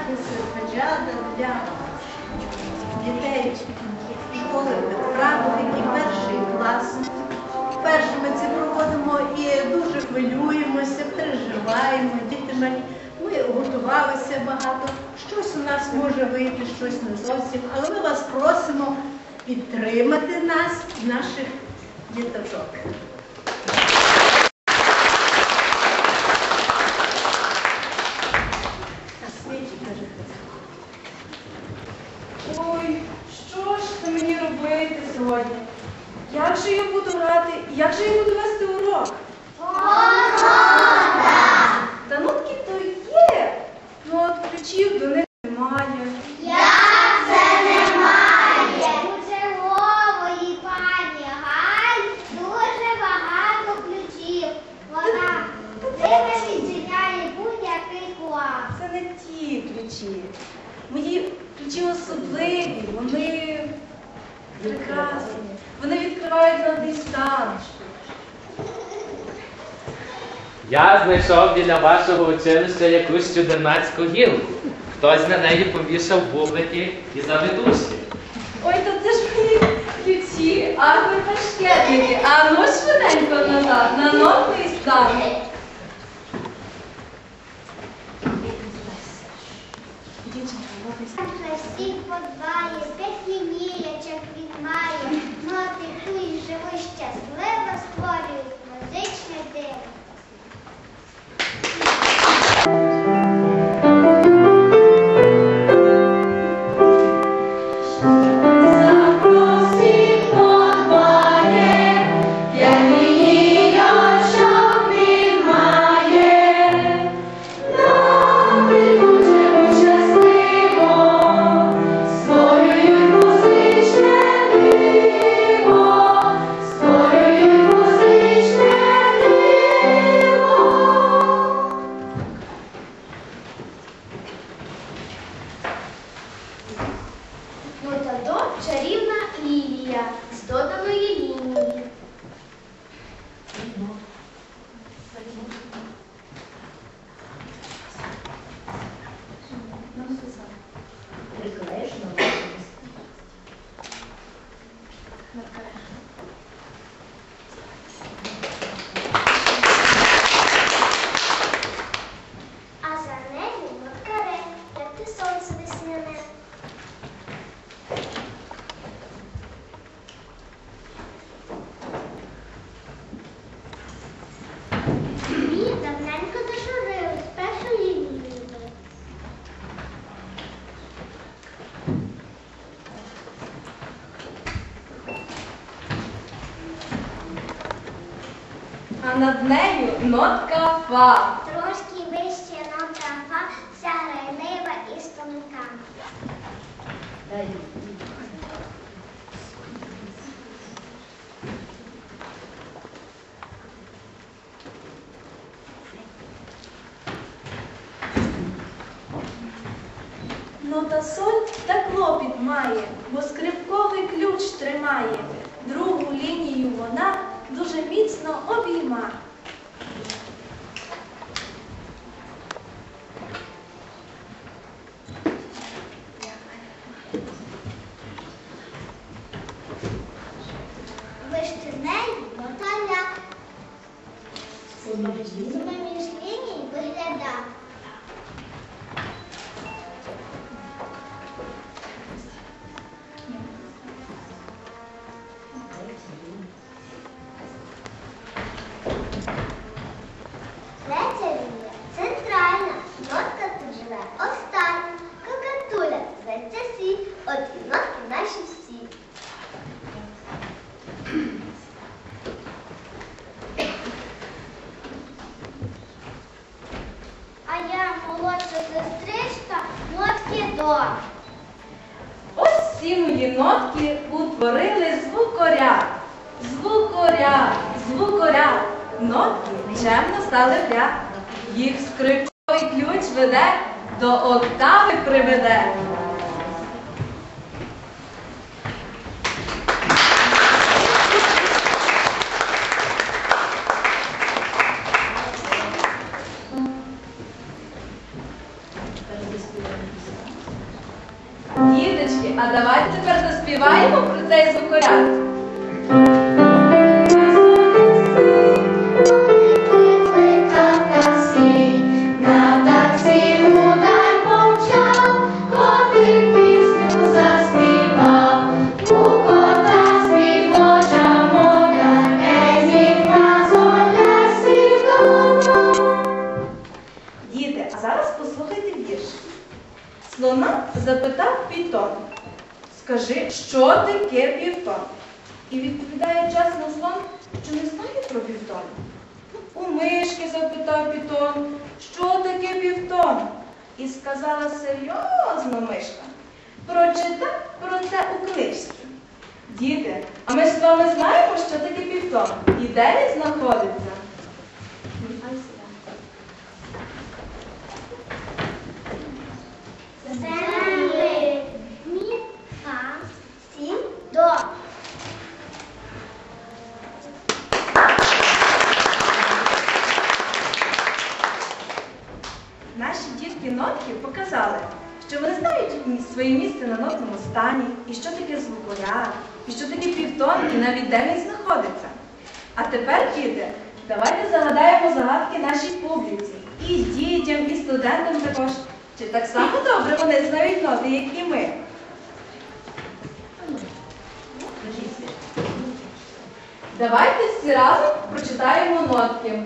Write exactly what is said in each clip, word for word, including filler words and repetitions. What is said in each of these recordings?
співати серпаджада для дітей школи Петра, і перший клас. Вперше ми це проводимо і дуже хвилюємося, переживаємо, діти малі. Ми готувалися багато, щось у нас може вийти, щось не зовсім, але ми вас просимо підтримати нас, наших діточок. Ой, що ж це мені робити сьогодні? Як же я буду грати? Як же я буду вести урок? Та нотки то є. Ну от ключів до них немає. Як це немає? У чергової пані Галь дуже багато ключів. Вона ними відчиняє будь-який клас. Це не ті ключі. Мої ключі особливі, вони прекрасні. Вони відкривають новий стан. Я знайшов біля вашого училища якусь чудернацьку гілку. Хтось на неї повішав бублики і завитушки. Ой, то це ж мої ключі, а ви пашкетники. А ну швиденько назад, на новий стан. На всіх подбає, п'ять лінієчок він має. Ноти хуй живи щасливо створюють музичне диво. Нота до чарівна лілія з доданої лінії. А за нею нотка ре, як ти сонце весняне. Мені давненько зажурили з першої лінії. А над нею нотка фа. Трошки вище нота фа, вся грайлива і струнка. Нота соль та клопіт має, бо скрипковий ключ тримає. Другу лінію вона дуже міцно обійма. Вище неї нота ля. Поміж ліній вигляда. Третя лінія центральна. Нотка тут живе остання. Какатуля зветься сі. Оці нотки наші всі. А я молодша сестричка, нотки до. Ось всі мої нотки утворили звукоряд. Звукоряд, звукоряд. Нотки чемно стали в ряд. Їх скрипковий ключ веде, до октави приведе. Перед Діточки, а давайте тепер заспіваємо про цей звукоряд. Діти, а зараз послухайте вірш. Слона запитав Пітон: скажи, що таке півтон? І відповідає чесно слон, що не знає про півтон. У мишки запитав Пітон, що таке півтон? І сказала серйозно мишка: прочитай про це у книжці. Діти, а ми ж з вами знаємо, що таке півтон і де він знаходиться? Землі. Мі, фа, сі, до. Наші дітки нотки показали, що вони знають своє місце на нотному стані, і що таке звукоряд, і що таке півтон, і навіть де він знаходиться. А тепер, діти, давайте загадаємо загадки нашій публіці. І дітям, і студентам також. Чи так само добре вони знають ноти, як і ми? Давайте всі разом прочитаємо нотки.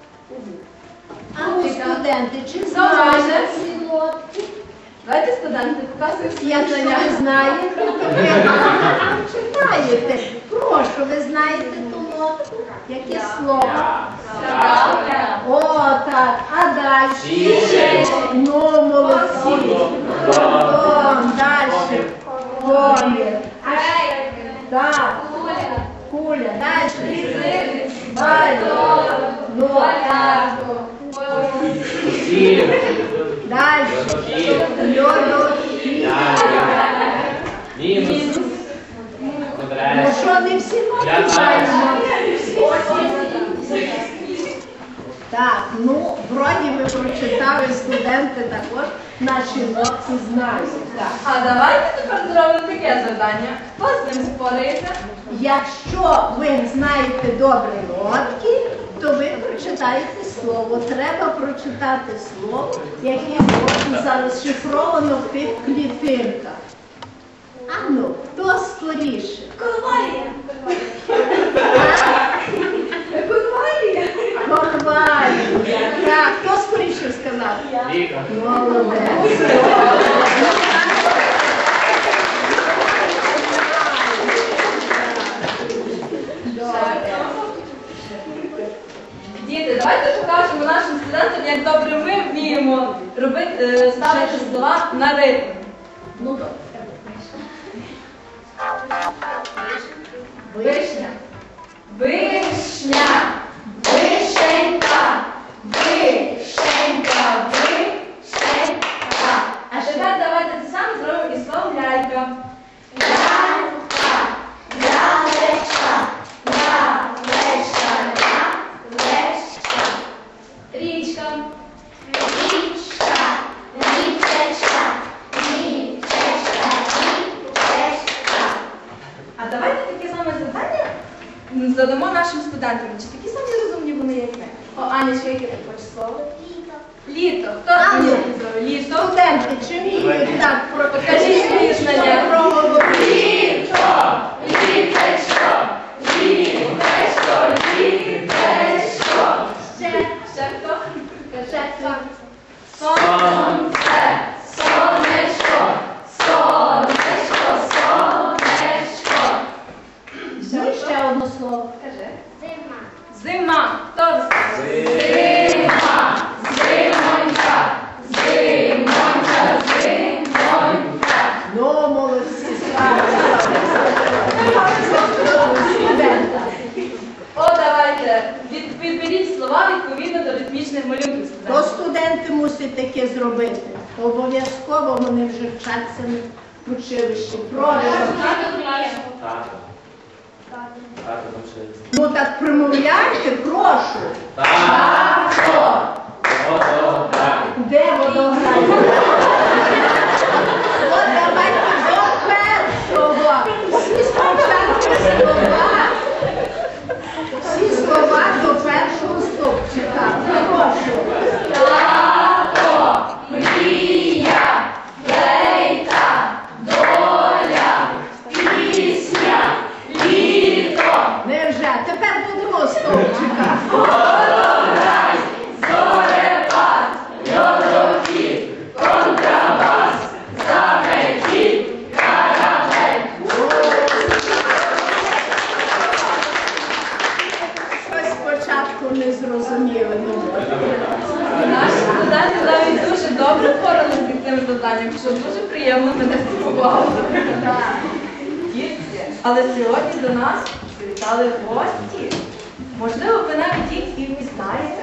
А ви, студенти, чи Хто знаєте може? ці нотки? Давайте, студенти, показуємо свої Якщо знання. ви знаєте, то ви читаєте. Прошу, ви знаєте ту нотку? Яке слово? О, так. А далі? Сі. Ну, молодці. Дом, далі. Комір. Так. Куля. Далі. Бальдо. Нота. Сім. Далі. Льодо. Мінус. Ну Добре. що, не всі ноти Я знаю. знаємо? Так, ну, вроді ви прочитали, студенти також наші нотки знають. Так. А давайте тепер зробимо таке завдання. Хто з ним спорається? Якщо ви знаєте добре нотки, то ви прочитаєте слово. Треба прочитати слово, яке зараз шифровано в тих клітинках. А ну, хто скоріше? Конвалія. Конвалія. Конвалія. Так, хто скоріше сказав? Віка. Молодець. Діти, давайте покажемо нашим студентам, як добре ми вміємо робити, е, ставити слова на ритм. Ну добре. Вишня. Вишня. Вишенька. Вишенька. Вишенька. А тепер давайте те саме зробимо і словом лялька. Лялька. Лялечка. Лялечка. Лялечка. Річка. Річка. Річечка. Річечка. Річечка. А давайте таке саме завдання задамо нашим студентам. Чи такі самі розумні вони, як ми? О, Анечка, яке ти хочеш слово? Літо. Літо. Хто А, мені ну. сказав? Літо. Студенти, чи вміють так про Покажіть свої знання. Літо. Літечко. Літечко. Літечко. Ще, ще хто? Ще хто? Сонце. Сонечко. Сонечко. Сонечко. Ну, і ще одне слово. Кажи. Зима. Зима. Хто розкаже? Зима. Зимонька. Зимонька. Зимонька. Ну, молодці, студенти. О, давайте. Від- Підберіть слова відповідно до ритмічних малюнків. То студенти мусять таке зробити. Обов'язково вони вже вчаться в училищі. Прошу. Тато. Тато навчився. Ну так примовляйте, прошу. Тато. Водограй. Де водограй? завданням, що дуже приємно мене здивувало. Дітки, але сьогодні до нас завітали гості. Можливо, ви навіть їх і впізнаєте.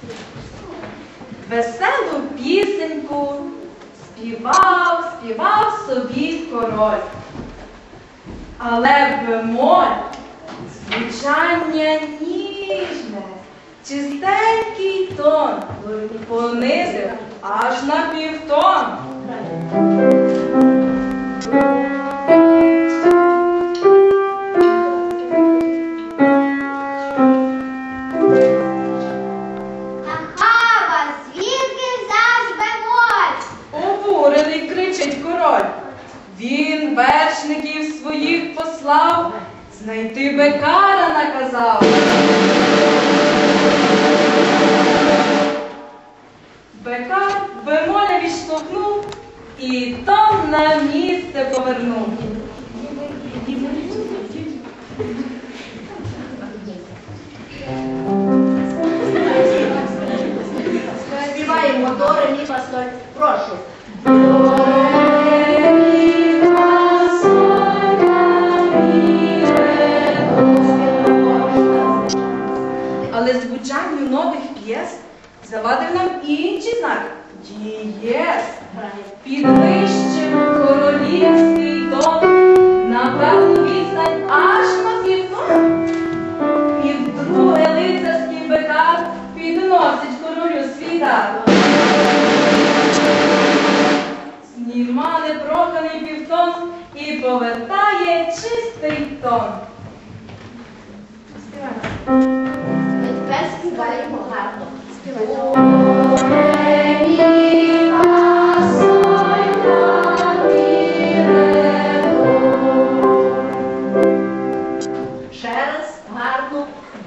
Веселу пісеньку співав, співав собі король. Але бемоль звучання ніжне, чистенький тон понизив аж на півтон. Ахава, звідки взяв бемоль? Обурений кричить король. Він вершників своїх послав, знайти бекара наказав. Бекар бемоля відштовхнув і тон на місце повернув. Співаємо до ре мі фа соль. Прошу. Але звучанню нових п'єс завадив нам інший знак – дієс. Підвищив королівський тон на певну відстань аж на півтон. І вдруге лицарський бекар підносить королю свій дар. Зніма непроханий півтон і повертає чистий тон. Тепер співаємо гарно. Ще раз гарно.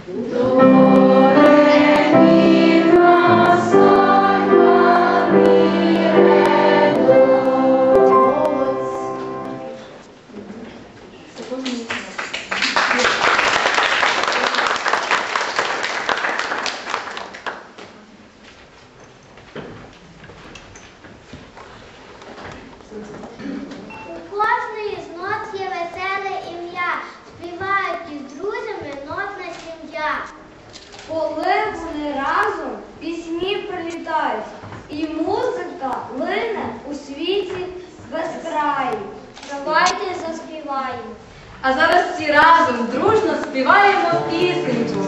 У кожної з нот є веселе ім'я, співають із друзями нотна сім'я. Коли вони разом пісні прилітають, і музика лине у світі без краю. Давайте заспіваємо. А зараз всі разом дружно співаємо пісеньку.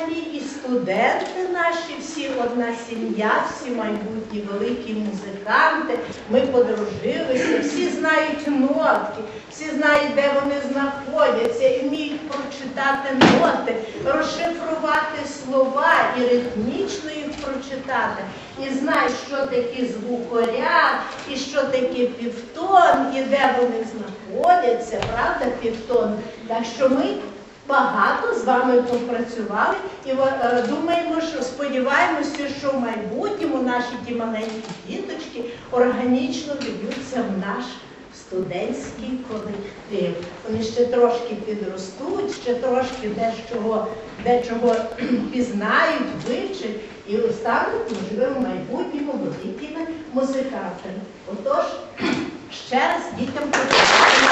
взагалі і студенти наші, всі одна сім'я, всі майбутні великі музиканти. Ми подружилися, всі знають нотки, всі знають, де вони знаходяться, і вміють прочитати ноти, розшифрувати слова і ритмічно їх прочитати. І знають, що таке звукоряд, і що таке півтон, і де вони знаходяться, правда, півтон. Так що ми багато з вами попрацювали і е, думаємо, що сподіваємося, що в майбутньому наші ті маленькі діточки органічно війдуться в наш студентський колектив. Вони ще трошки підростуть, ще трошки дечого, дечого пізнають, вивчать і стануть, можливо, в майбутньому великими музикантами. Отож, ще раз дітям потрібно.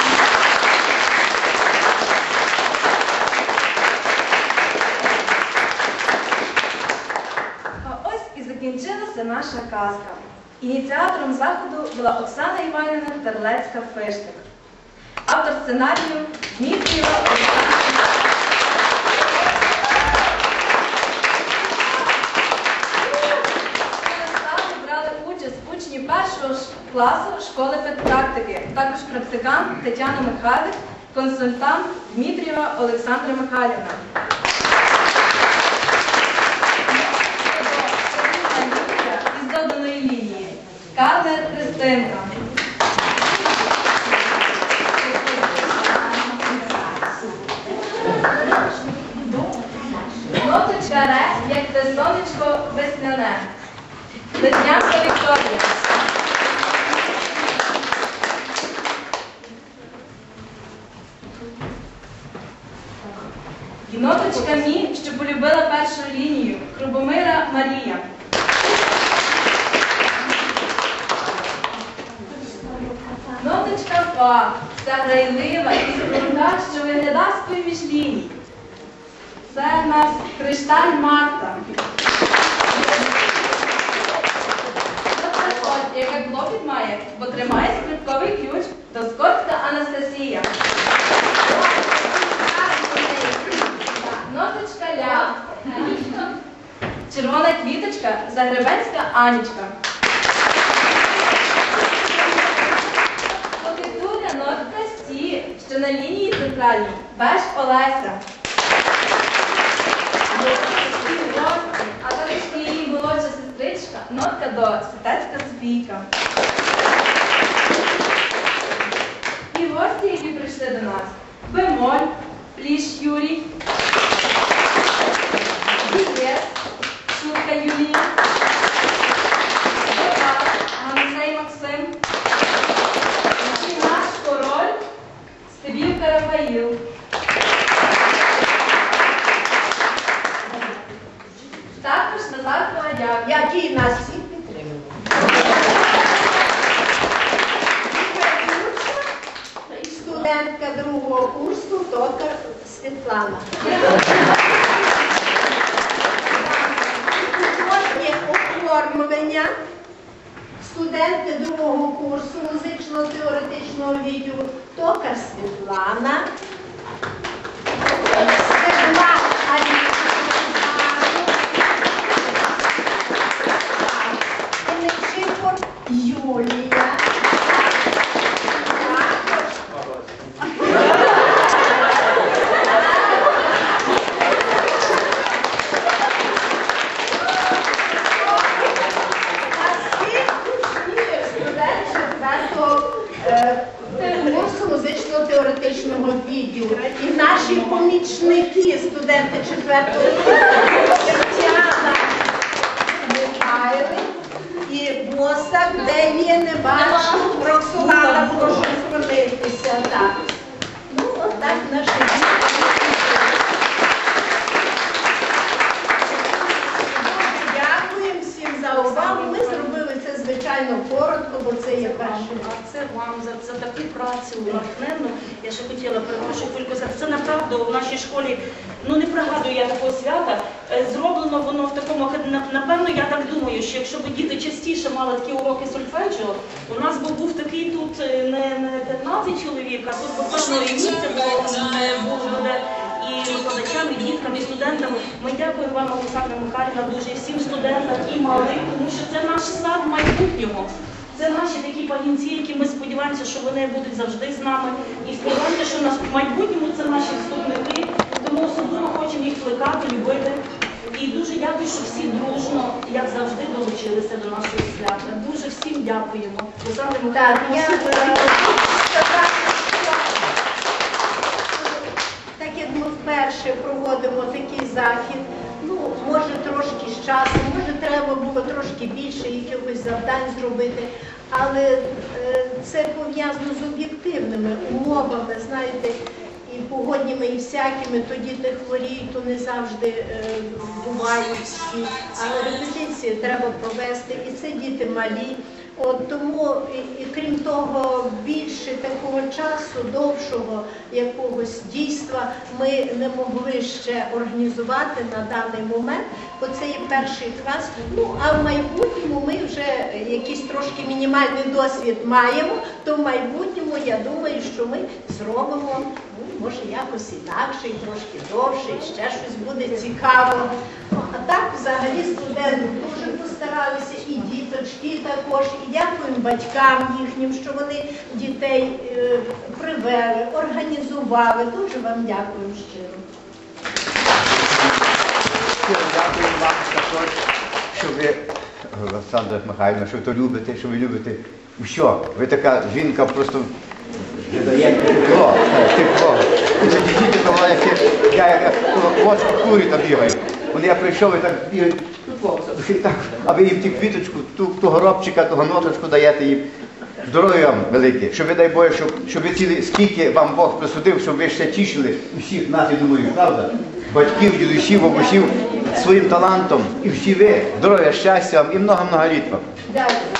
Закінчилася наша казка. Ініціатором заходу була Оксана Іванівна Терлецька-Фиштик. Автор сценарію Дмитрієва Олександра. Брали участь учні першого ж класу школи педпрактики, також практикант Тетяна Михайлик, консультант Дмитрієва Олександра Михайлівна. Карнер Христинка. Ноточка Ре, як те сонечко весняне. Леснянка Вікторія. І ноточка Мі, що полюбила першу лінію. Хрубомира Марія. Ноточка Фа, заграйлива і струнка, що вигляда з-поміж ліній. Це в нас Кришталь Марта. Це яка клопіт має, бо тримає скрипковий ключ, Доскоцька Анастасія. Ноточка Ля. Червона квіточка, Загребецька Анічка. Нотка Сі, що на лінії центральній, Беш Олеся. А також її молодша сестричка, нотка до Світецька Софійка. І гості, які прийшли до нас. Бемоль, Пліш Юрій, Дієс, Шутка Юлія, Ганцей Максим. Король, Стебівка Рафаїл. Також Назар Поладяк, Який нас всіх підтримує. І студентка другого курсу Токар Світлана. Художнє оформлення. Студенти другого курсу музично-теоретичного відділу Токар Світлана, Стегла Нечипор Юлія, музично-теоретичного відділу. І наші помічники, студенти четвертого курсу, Тетяна Михайлик і Босак, де є, не бачу, Роксолана, прошу схвалитися. Так. Ну, отак наші діти. Дякуємо всім за увагу. Ми зробили це, звичайно, коротко, бо це є перший. А це вам за, за таку працю натхненну. Я ще хотіла перепрошую Кілько, це направду в нашій школі, ну не пригадую я такого свята, е, зроблено воно в такому, напевно, я так думаю, що якщо б діти частіше мали такі уроки сольфеджіо, у нас би був такий тут не, не п'ятнадцять чоловік, а тут буквально і місця було, було буде. і викладачам, і діткам, і студентам. Ми дякуємо вам, Олександра Михайлівна, дуже і всім студентам і малим, тому що це наш сад майбутнього. Це наші такі пагінці, які ми сподіваємося, що вони будуть завжди з нами. І сподіваємося, що в майбутньому це наші вступники, тому особливо хочемо їх плекати, любити. І дуже дякую, що всі дружно, як завжди, долучилися до нашого свята. Дуже всім дякуємо. Олександра Так, Михайлівна, я супер. е, сказати, що так як ми вперше проводимо такий захід, ну, може трошки з часом, може треба було трошки більше якихось завдань зробити, але е, це пов'язано з об'єктивними умовами, знаєте, і погодніми, і всякими, то діти хворіють, то не завжди е, бувають всі, але репетиції треба провести, і це діти малі. От тому, і, і крім того, більше такого часу, довшого якогось дійства ми не могли ще організувати на даний момент, бо це є перший клас. Ну, а в майбутньому ми вже якийсь трошки мінімальний досвід маємо, то в майбутньому, я думаю, що ми зробимо, ну, може, якось інакше, і трошки довше, і ще щось буде цікаво. А так, взагалі, студенти дуже постаралися, і діточки також, і дякуємо батькам їхнім, що вони дітей е, привели, організували. Дуже вам дякую щиро. Щиро дякую вам також, що ви, Олександра Михайлівна, що ви то любите, що ви любите що. Ви така жінка просто не даєте тепло, тепло. Це діти, то які, я як от курі там бігаю. Вони я прийшов і так бігають, і так, а ви їм ті квіточку, ту, ту горобчика, ту ноточку даєте їм. Здоров'я вам велике, щоб ви, дай Боже, щоб, щоб ви цілі, скільки вам Бог присудив, щоб ви ще тішили всіх нас, я думаю, правда? Батьків, дідусів, бабусів своїм талантом. І всі ви, здоров'я, щастя вам і много-много літ вам. Дякую.